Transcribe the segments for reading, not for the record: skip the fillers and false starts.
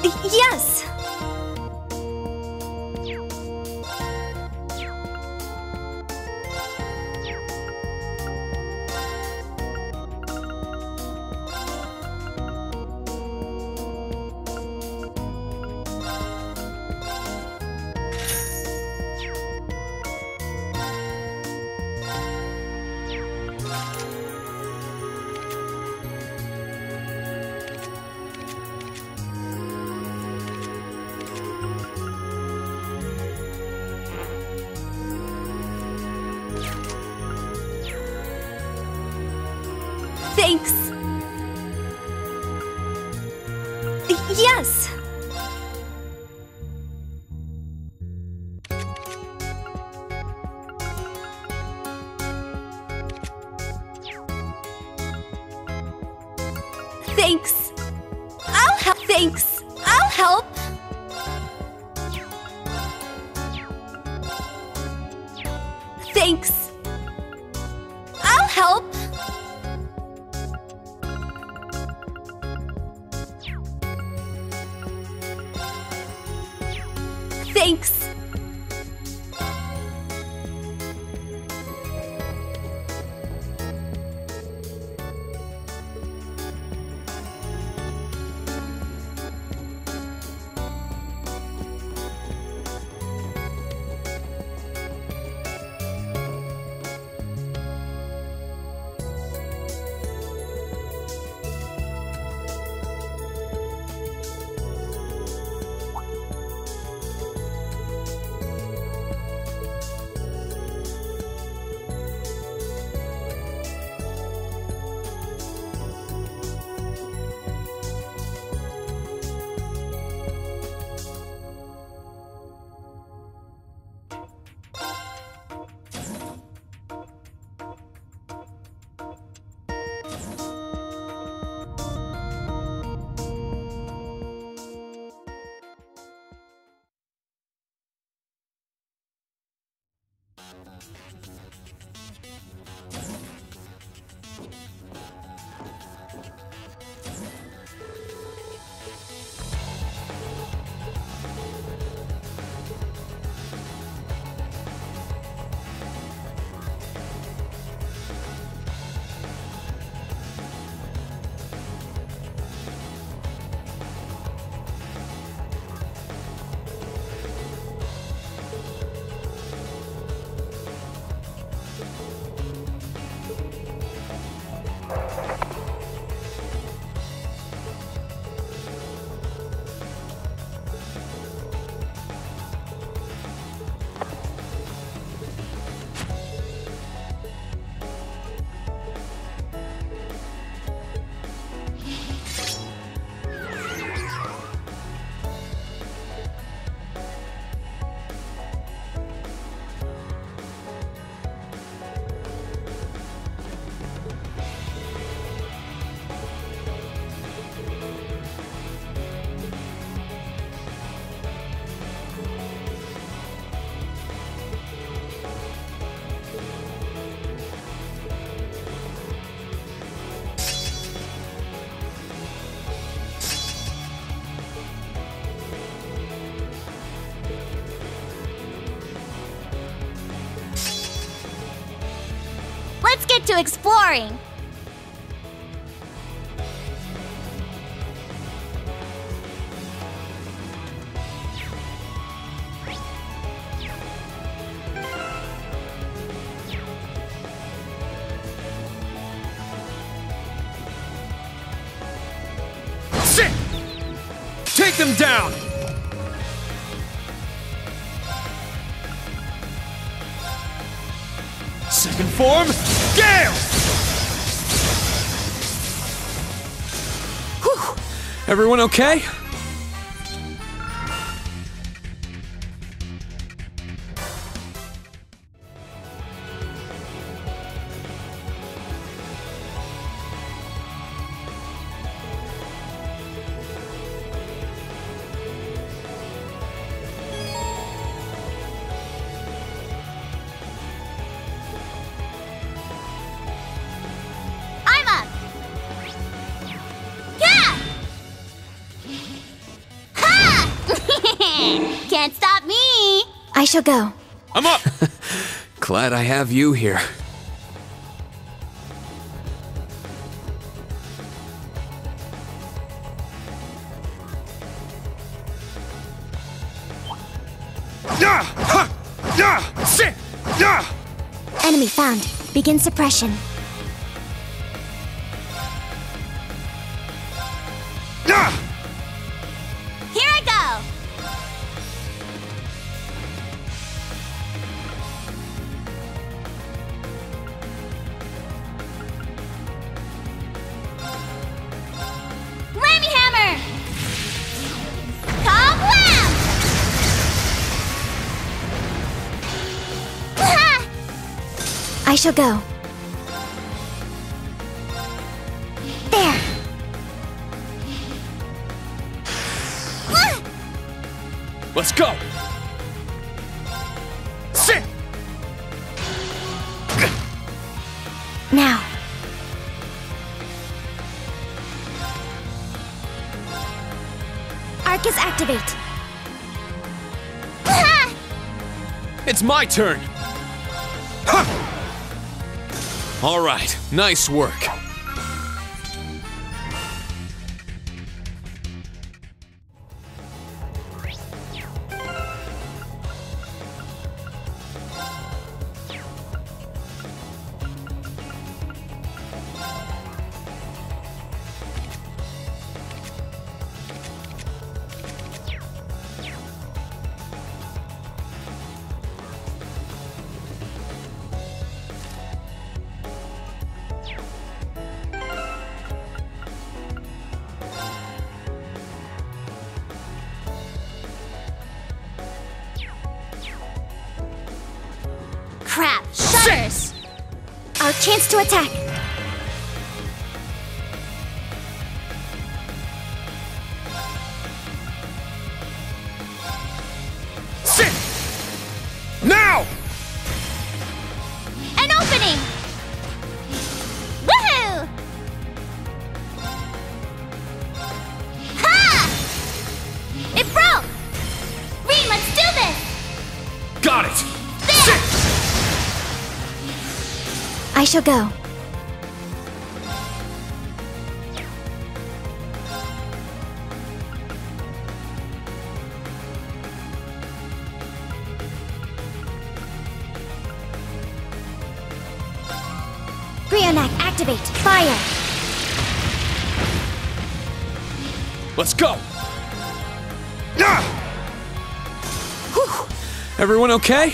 Yes! Thanks! Yes! Thanks! I'll help! Thanks! I'll help! Thanks! I'll help! Thanks! Let's get to exploring! Sit! Take them down! Second form, Gale! Whew. Everyone okay? I'm up! Yeah! Can't stop me! I shall go. I'm up! Glad I have you here. Yeah! Ha! Yeah! Sit! Yeah! Enemy found. Begin suppression. Yeah! Here I go! Rammy hammer! Kablam! Ah! I shall go. There. Ah! Let's go! Sit! Now. Arcus activate. Ah! It's my turn! Ha! All right, nice work. Crap! Shutters! Our chance to attack. Sit! Now! An opening! Woohoo! Ha! It broke! Rean, let's do this! Got it! There! I shall go. Brionac, activate. Fire. Let's go! Yeah! Whew. Everyone okay?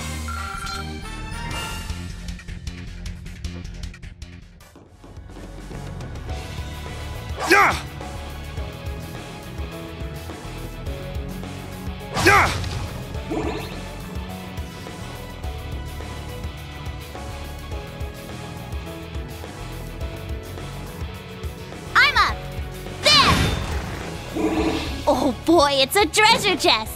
Yeah! Yeah! I'm up! There! Oh boy, it's a treasure chest!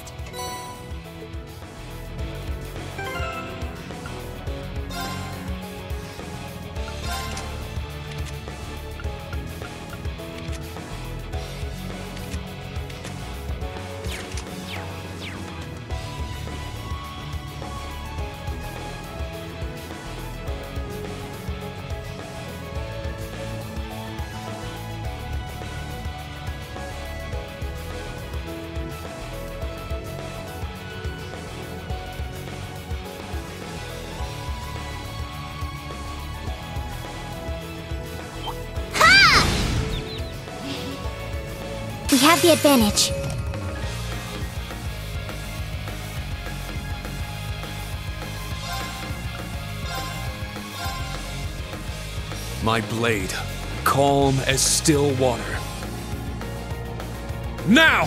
We have the advantage. My blade, calm as still water. Now!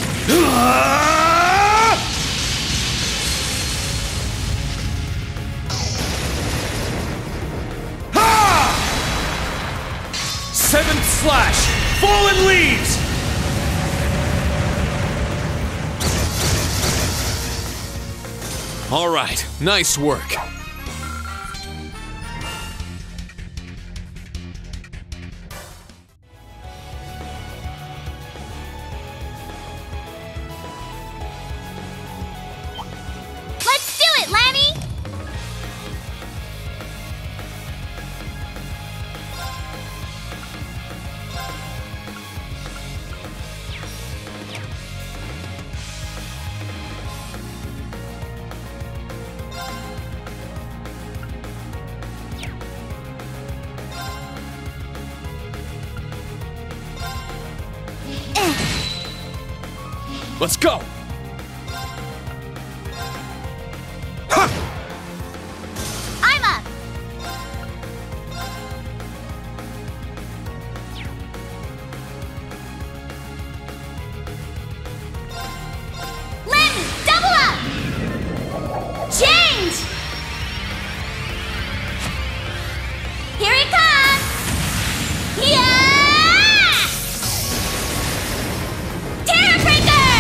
Seventh slash! Fallen leaves! All right, nice work. Let's go! Ha! I'm up! Lemmy, double up! Change! Here it comes! Yeah! Terror Breaker!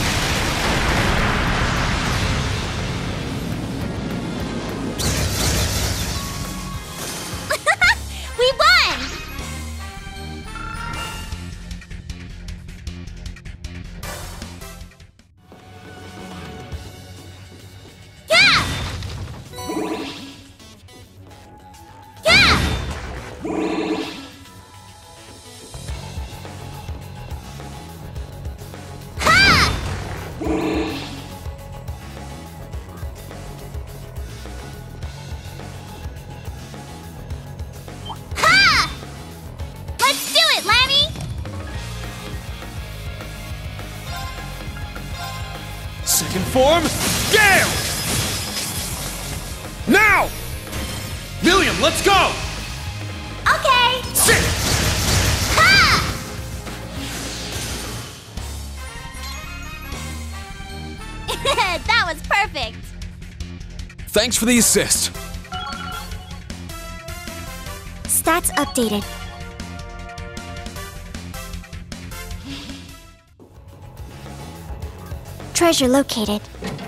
We won! Yeah! Yeah! Ha! Ha! Let's do it, Lammy! Second form, Gale! Now! Millium, let's go! Okay! Sit! Ha! That was perfect! Thanks for the assist. Stats updated. Treasure located.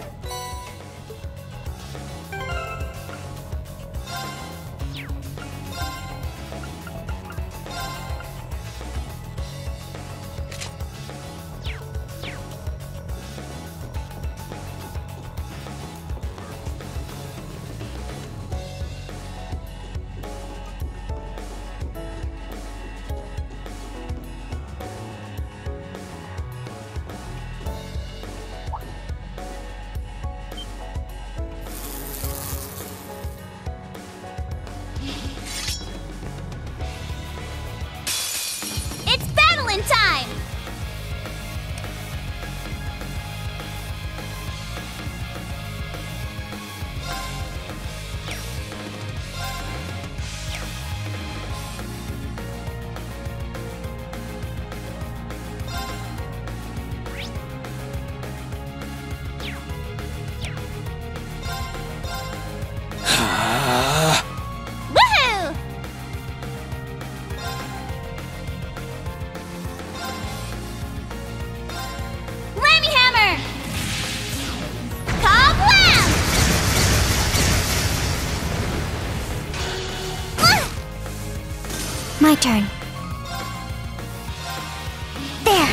It's battling time! Woohoo! Lammy Hammer! Kablam! My turn. There!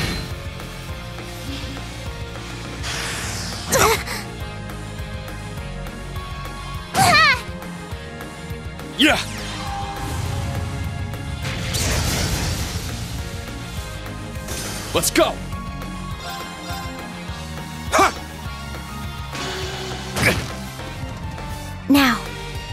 Yeah! Let's go! Ha! Now.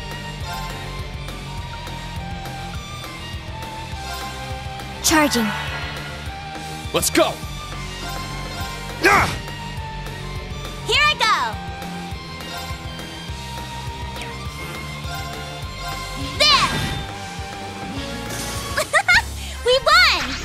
Charging. Let's go! Ah! Here I go! There! We won!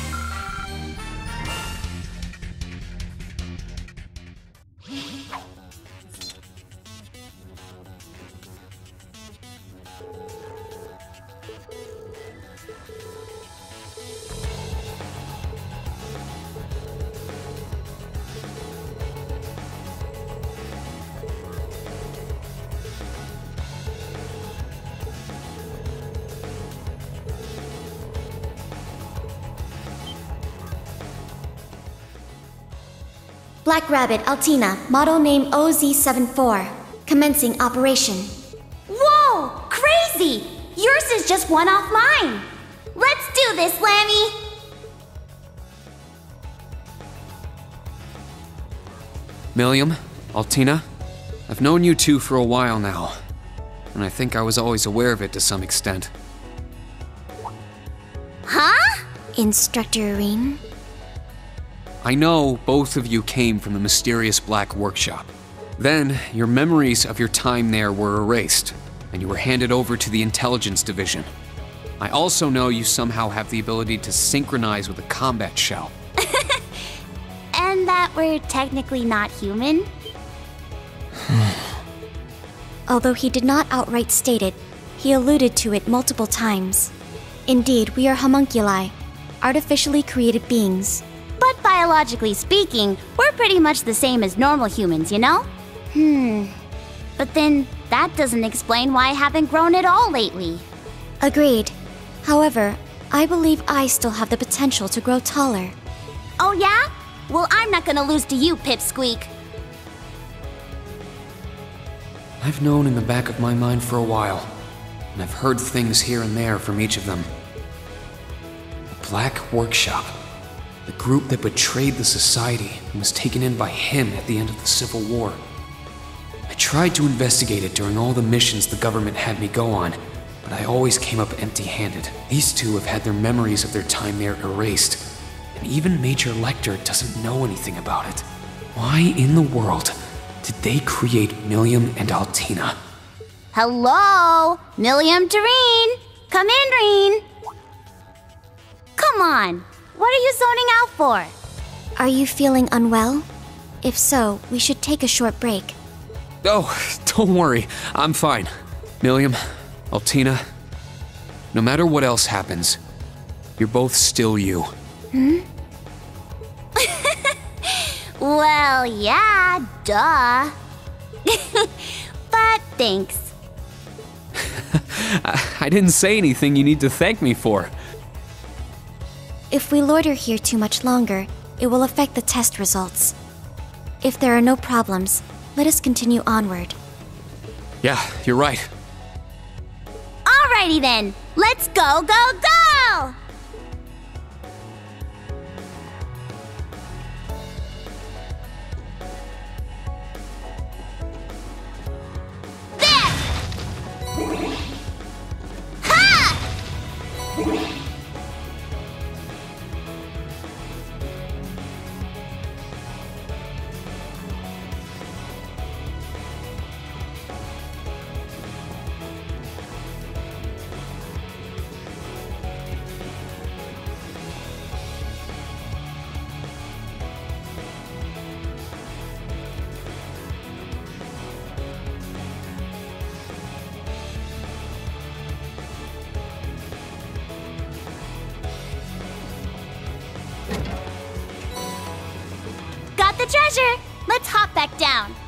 Black Rabbit Altina, model name OZ74. Commencing operation. Whoa! Crazy! Yours is just one off mine! Let's do this, Lammy! Millium, Altina, I've known you two for a while now, and I think I was always aware of it to some extent. Huh? Instructor Rean? I know both of you came from the mysterious Black Workshop. Then, your memories of your time there were erased, and you were handed over to the Intelligence Division. I also know you somehow have the ability to synchronize with a combat shell. And that we're technically not human? Although he did not outright state it, he alluded to it multiple times. Indeed, we are homunculi, artificially created beings. But biologically speaking, we're pretty much the same as normal humans, you know? But then, that doesn't explain why I haven't grown at all lately. Agreed. However, I believe I still have the potential to grow taller. Oh yeah? Well, I'm not gonna lose to you, Pipsqueak. I've known in the back of my mind for a while, and I've heard things here and there from each of them. The Black Workshop, the group that betrayed the society and was taken in by him at the end of the Civil War. I tried to investigate it during all the missions the government had me go on, but I always came up empty-handed. These two have had their memories of their time there erased, and even Major Lecter doesn't know anything about it. Why in the world did they create Millium and Altina? Hello? Millium to Rean. Come in, Rean. Come on. What are you zoning out for? Are you feeling unwell? If so, we should take a short break. Oh, don't worry, I'm fine. Millium, Altina, no matter what else happens, you're both still you. Well, yeah, duh. But thanks. I didn't say anything you need to thank me for. If we loiter here too much longer, it will affect the test results. If there are no problems, let us continue onward. Yeah, you're right. Alrighty then, let's go, go, go! Got the treasure! Let's hop back down.